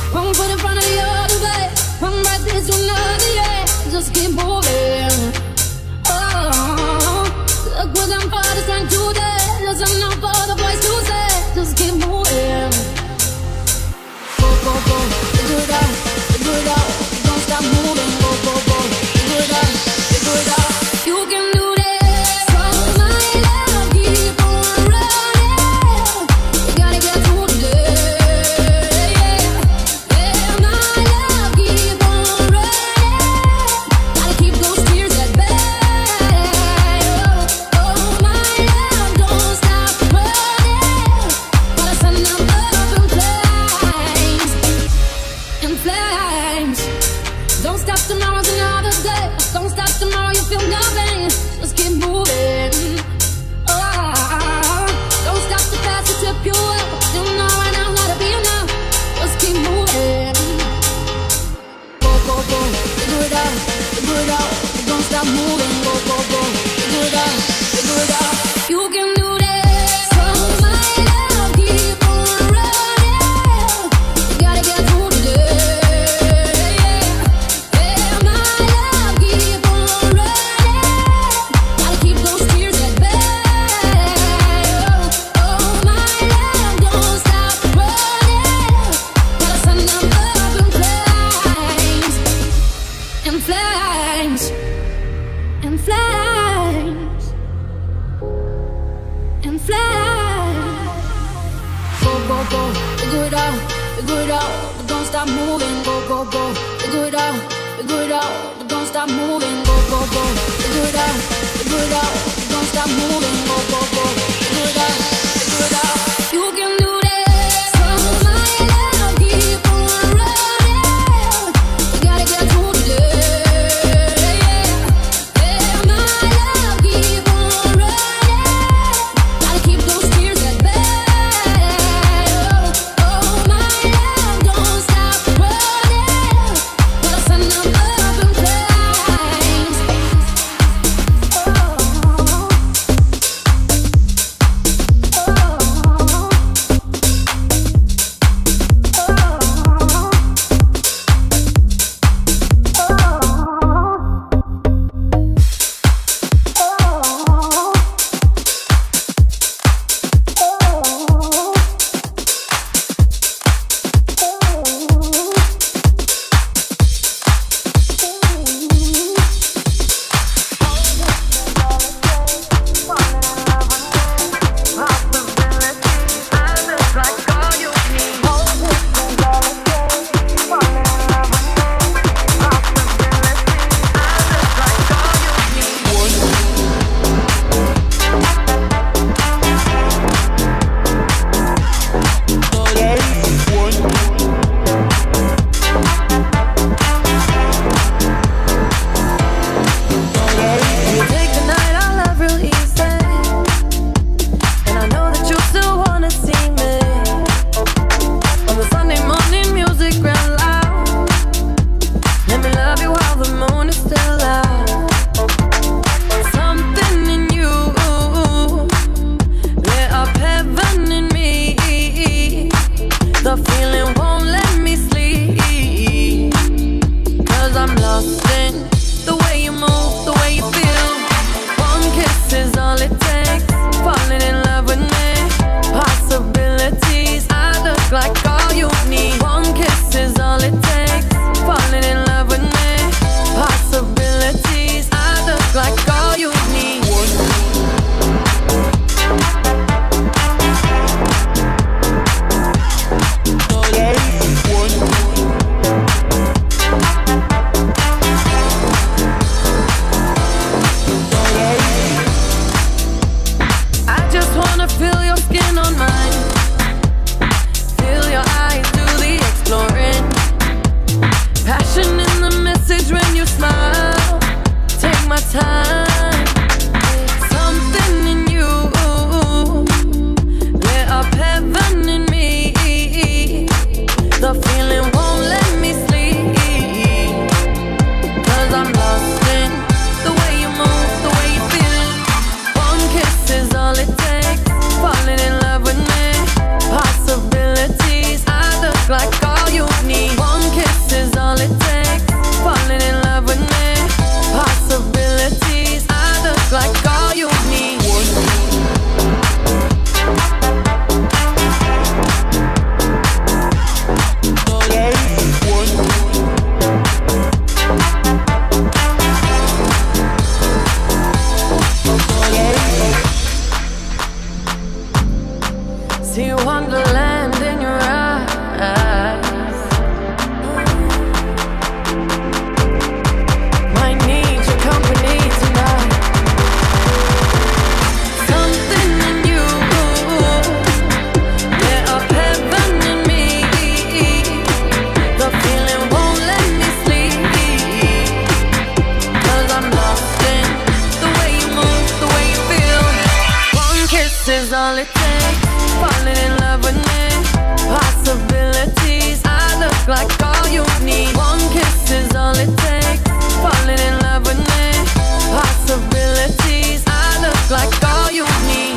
One foot in front of the other, babe. One breath leads to another, yeah. Just keep moving. Oh, look what them fathers can do there. Listen out for the voice to say. Just keep moving. Go, go, go. Figure it out. Figure it out. Don't stop moving. Go, go, go. Figure it out. Figure it out. You can do this. So my love, keep on running. You gotta get through the day. Yeah, my love, keep on running. Gotta keep those tears at bay. Oh, my love, don't stop running. Gotta send them up in flames. In flames. Don't stop, tomorrow's another day. Don't stop, tomorrow you feel nothing. Just keep moving. Oh, don't stop the past to tip you up. You know right now gotta be enough. Just keep moving. Go, go, go. Figure it out. Figure it out. Don't stop moving. Go, go, go. Figure it out. Figure it out. You can do this. So my love, keep on running. You gotta get through the day. Yeah, my love, keep on running. Gotta keep those tears at bay. Oh, my love, don't stop running. Gotta send them up in flames. In flames. In flames. In flames. Go, go, go. Figure it out. Figure it out. But don't stop moving. Go, go, go. Figure it out. Figure it out. But don't stop moving. Go, go, go. Figure it out. Figure it out. But don't stop moving. Go, go, go. Figure it out. Figure it out. You can do this. So my love, keep on running. You gotta get through the day. Yeah, my love, keep on running. Gotta keep those tears at bay. Oh, my love, don't stop running. Gotta send them up in flames. Oh. like all you need. One kiss is all it takes. Falling in love with me. Possibilities. I look like all you need.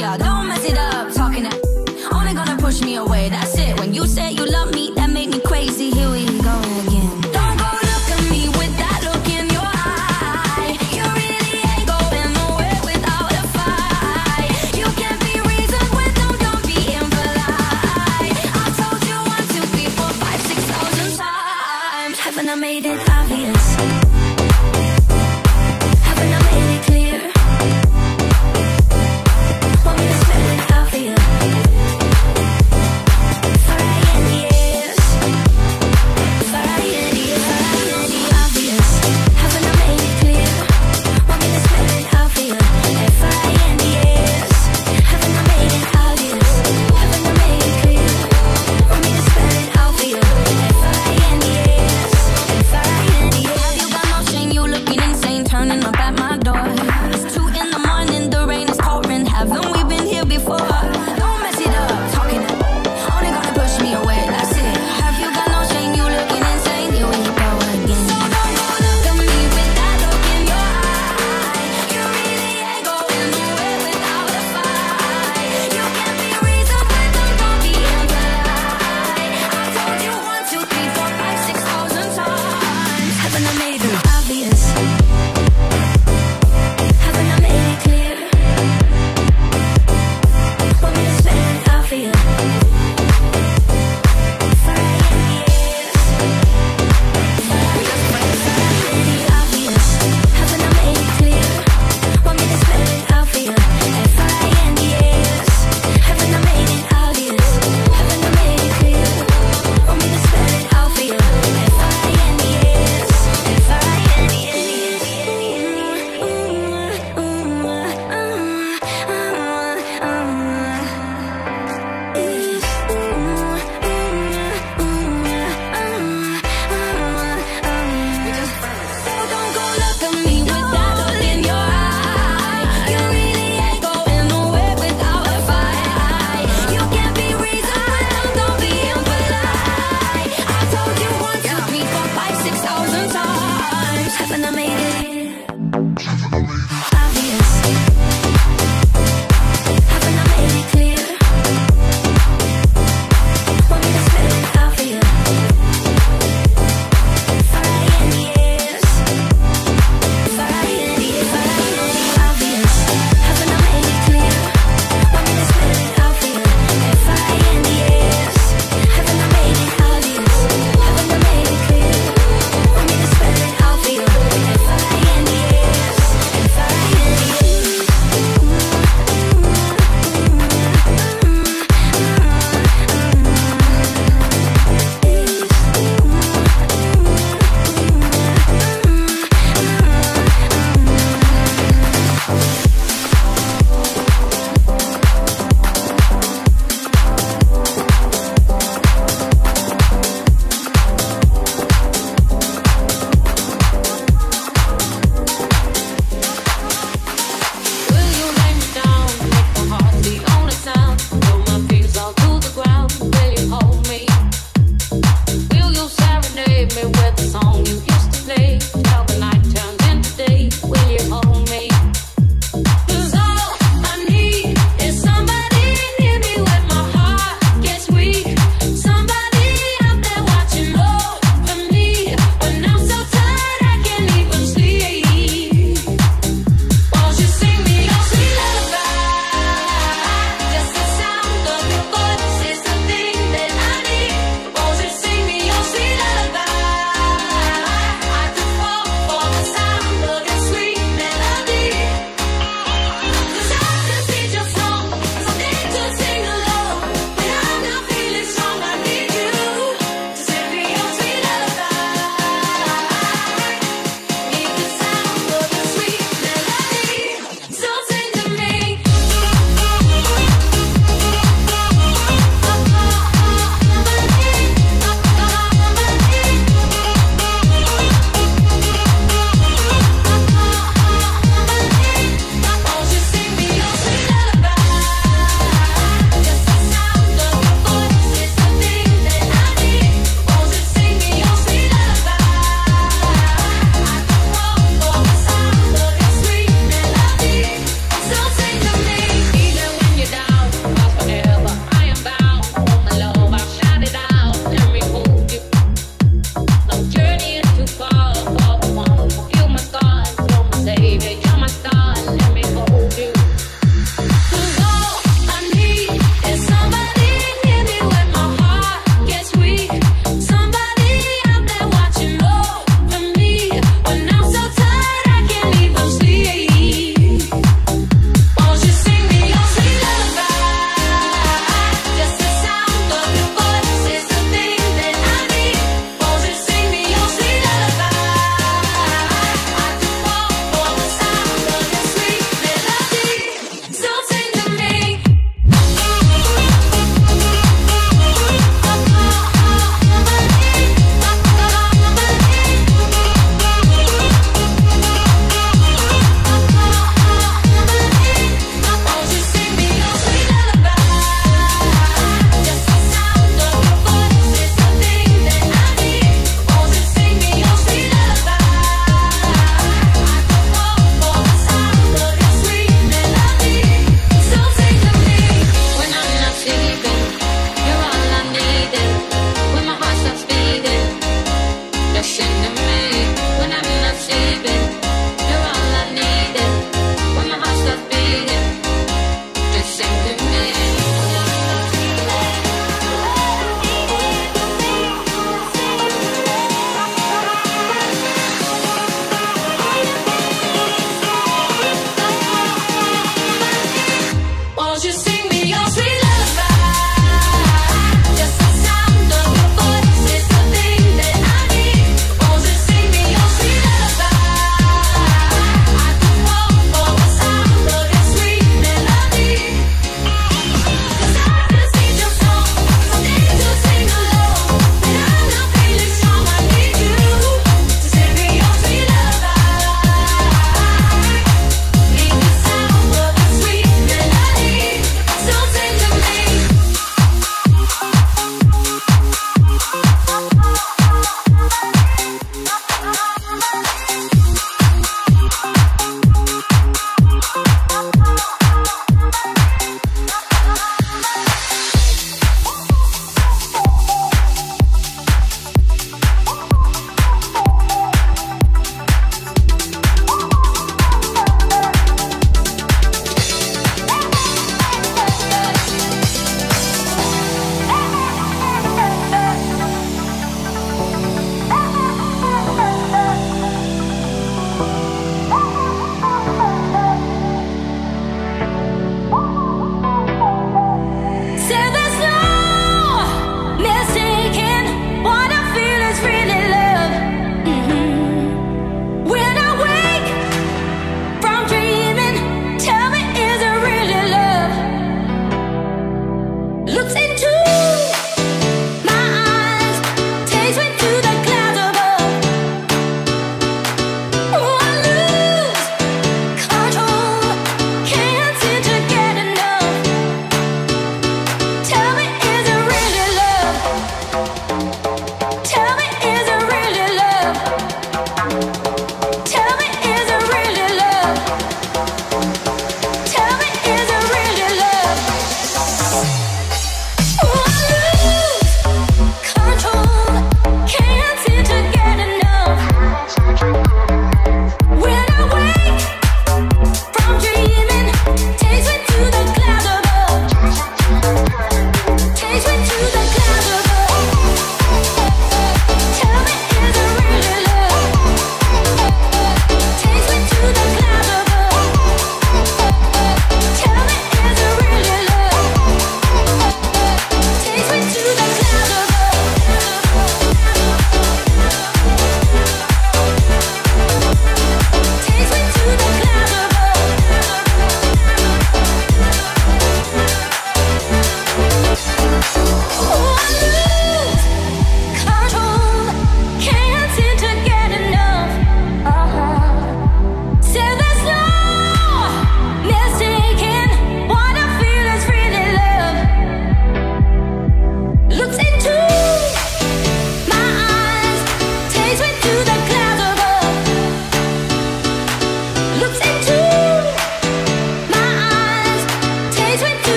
yeah, don't mess it up. Talking that, only gonna push me away. That's it. When you say you love me, that make me crazy. Here we go again. Don't go look at me with that look in your eye. You really ain't going nowhere without a fight. You can't be reasoned with, don't be impolite. I told you 1, 2, 3, 4, 5, 6,000 times. Haven't I made it obvious? Haven't I made it clear? Want me to say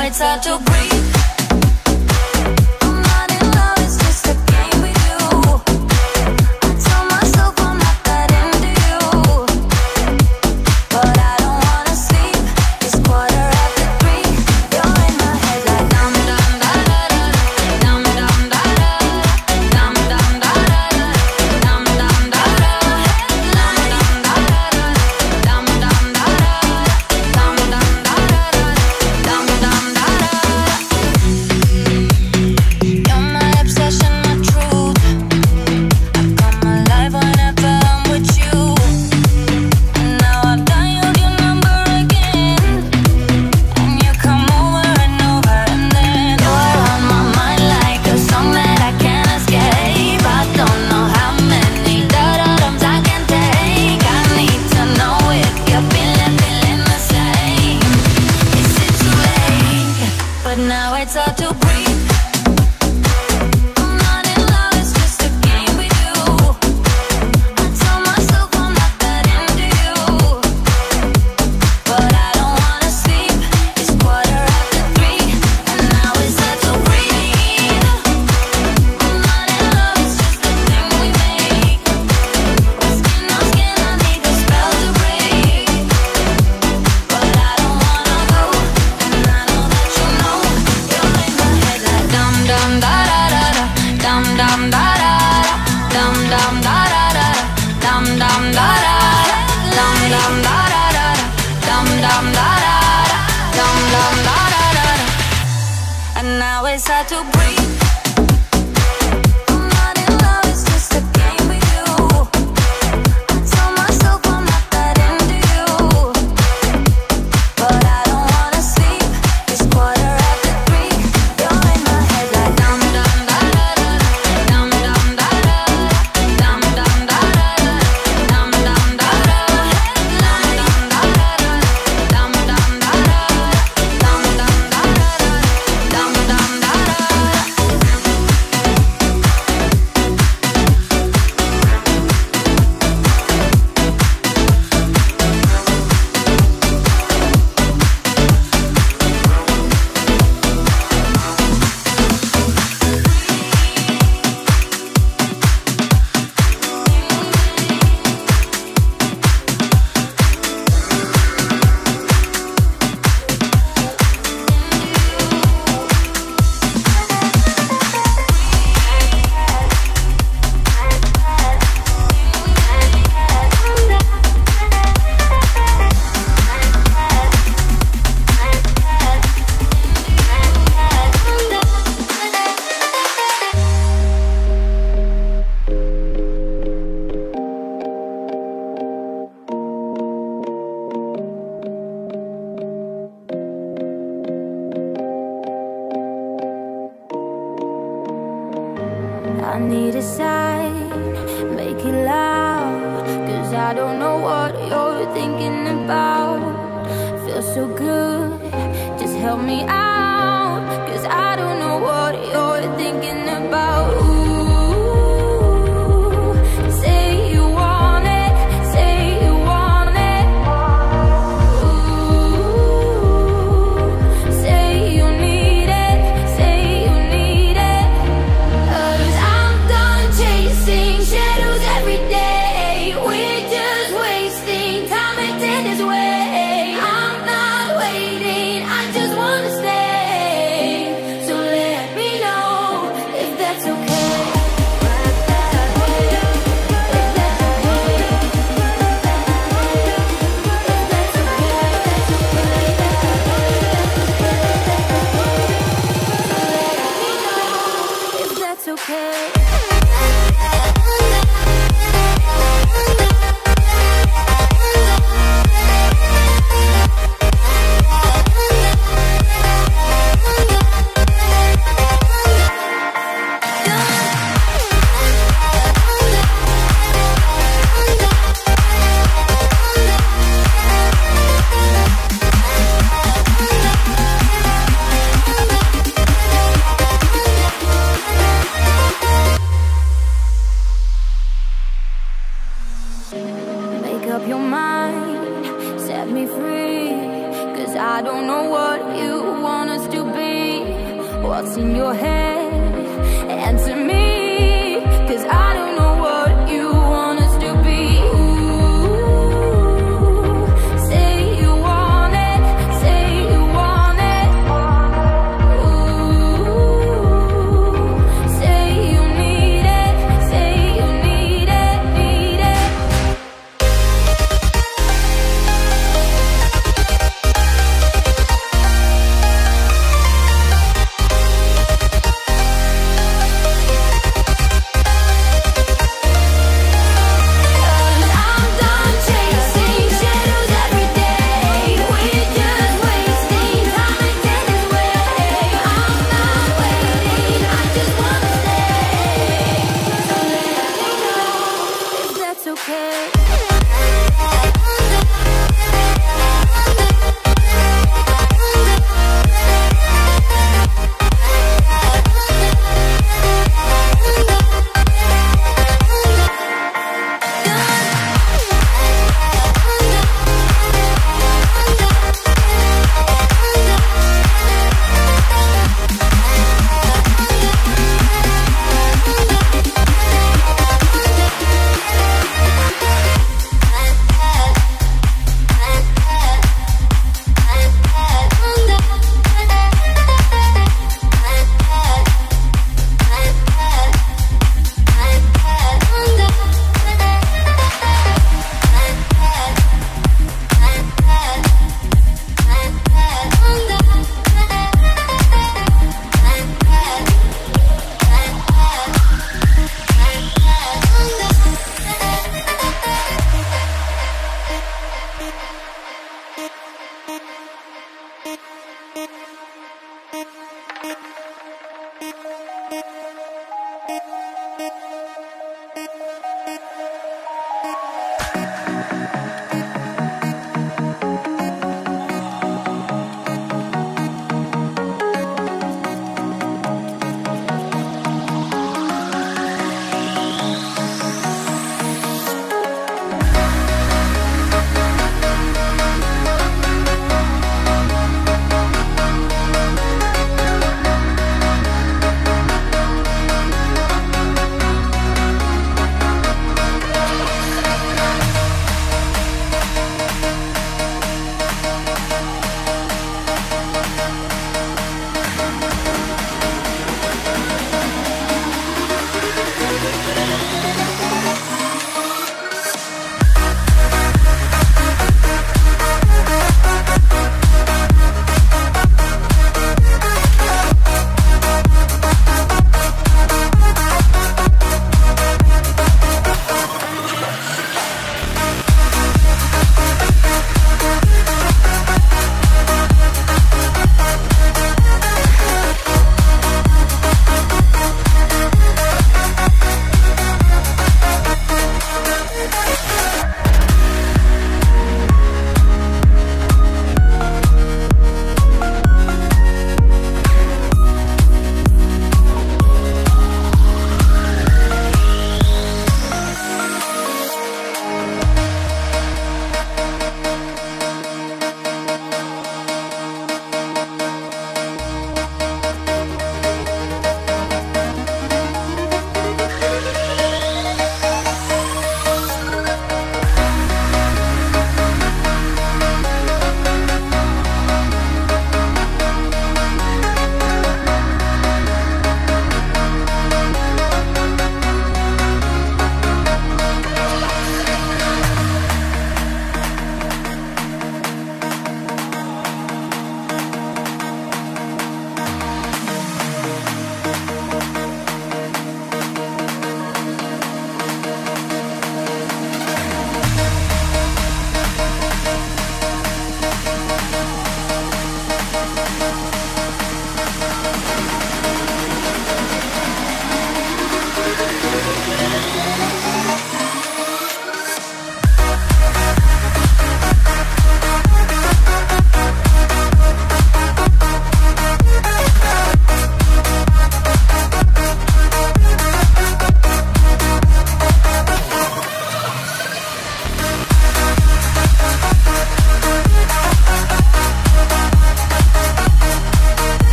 it's hard to breathe. I'm not in love, it's just a game with you. I tell myself I'm not that into you, but I don't wanna sleep. It's 3:15. You're in my head like dum dum da da da, dum dum da da, dum dum da da, dum dum da da, dum dum da da, dum dum da da, dum dum da da, dum dum da da. You're my obsession, my truth. I come alive whenever I'm with you. And now I've dialed your number again, and you come over and over, and then you're on my mind like a song that I can't escape. I don't know how many da-da-dums I can take. I need to know if you're feeling the same. Is it too late? But now it's hard to breathe. I'm not in love, it's just a game with you. I tell myself I'm not that into you, but I don't wanna sleep. It's 3:15, and now it's hard to breathe. I'm not in love, it's just a thing we make. Skin on skin, I need the spell to break, but I don't wanna go. And I know that you know you're in my head like dum dum da da da da, dum dum da da da, dum dum da da da, dum dum da da da, dum dum da da da, dum dum da da da, dum dum da da da. And now it's hard to breathe. I'm not in love, it's just a game with you. I tell myself I'm not that into you, but I don't wanna sleep. It's 3:15. You're in my head like dum dum da da da, dum dum da da, dum dum da da, dum dum da da, dum dum da da, dum dum da da, dum dum da da, dum dum da I need a sign, make it loud, 'cause I don't know what you're thinking about. Feels so good, just help me out, 'cause I don't know what you're thinking about. Ooh, say you want it, say you want it. Ooh, say you need it, say you need it. 'Cause I'm done chasing shadows every day. We're just wasting time and this way. I'm not waiting, I just wanna stay. So let me know if that's okay. If that's okay. If that's okay. If that's okay. If that's okay. Make up your mind, set me free, 'cause I don't know what you want us to be. What's in your head? Answer me, 'cause I don't know what you want us to be. Ooh, say you want it, say you want it. Ooh, say you need it, say you need it, need it.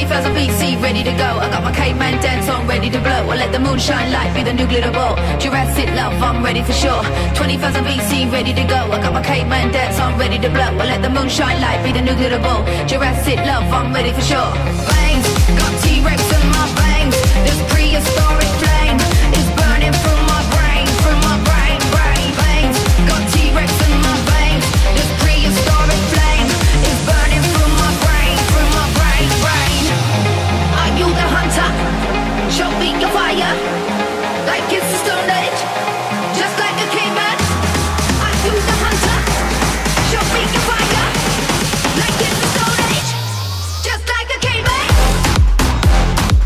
20,000 BC, ready to go. I got my caveman dance on, ready to blow. I let the moonshine light be the new glitter ball. Jurassic love, I'm ready for sure. 20,000 BC, ready to go. I got my caveman dance on, ready to blow. I let the moonshine light be the new glitter ball. Jurassic love, I'm ready for sure. Bangs, got T-Rex in my bangs. This prehistoric flame is burning through my brain, through my brain, brain. Bangs, got T-Rex in my veins. This prehistoric flame is burning through my brain, through my brain, brain. Are you the hunter? Show me your fire, like it's the Stone Age, just like a caveman. Are you the hunter? Show me your fire, like it's the Stone Age, just like a caveman.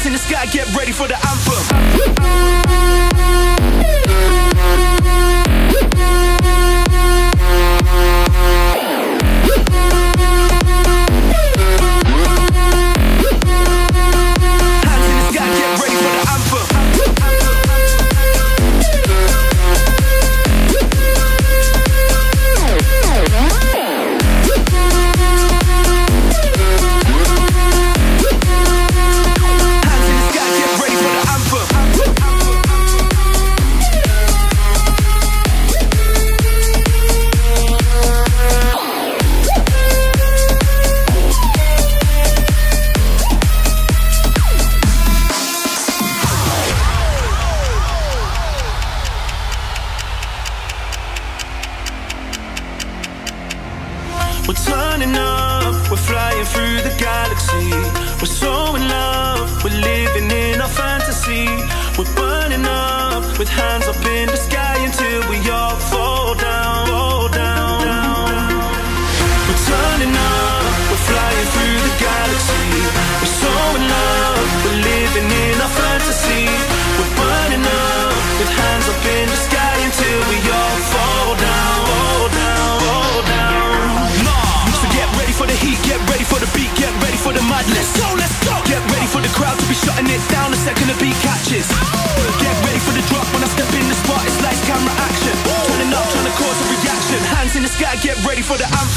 Hands in the sky, get ready for the anthem. We're turning up, we're flying through the galaxy. We're so in love, we're living in our fantasy. We're burning up, with hands up in the sky until we all fall down, fall down, down. We're turning up, we're flying through the galaxy. We're so in love, we're living in our fantasy. We're burning up, with hands up in the sky until we all fall down, fall down, fall down. For the heat, get ready for the beat, get ready for the madness. Let's go, let's go. Get ready for the crowd to be shutting it down the second the beat catches. Get ready for the drop when I step in the spot. It's lights, camera, action. Turning up, trying to cause a reaction. Hands in the sky, get ready for the anthem.